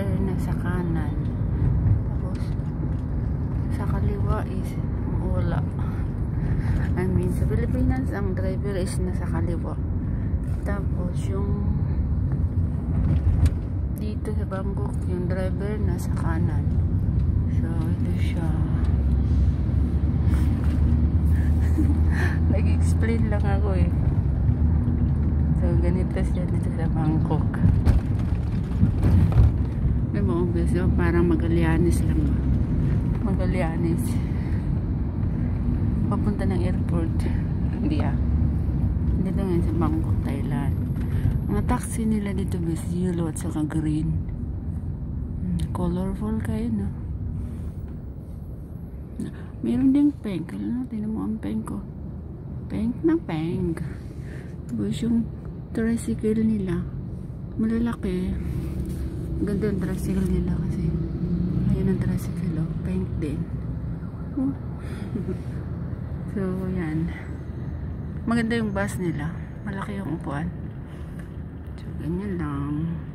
nasa kanan, tapos sa kaliwa is wala. I mean, sa Pilipinas ang driver is nasa kaliwa, tapos yung dito sa Bangkok yung driver nasa kanan. So ito siya. Nag-explain lang ako eh. So ganito siya dito sa Bangkok. May mga obvious, parang Magallanes lang. Magallanes. Papunta ng airport. Hindi dito ngayon sa Bangkok, Thailand. Mga taxi nila dito is yellow at saka green. Colorful kayo, no? Meron ding pink. Alam natin mo ang pink ko. Pink na pink. Tapos yung tricycle nila, malalaki. Ganda yung tricycle nila kasi ayun ang tricycle, oh. Pink din. Oh. So, yan. Maganda yung bus nila. Malaki yung upuan. So, ganyan lang.